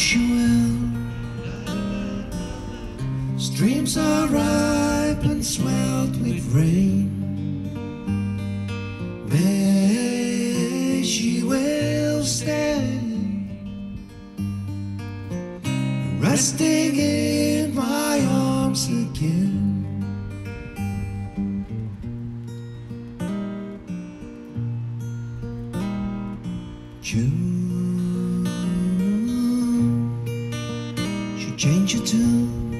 she will. Streams are ripe and swelled with rain. May she will stay, resting in my arms again. June, she changed her tune.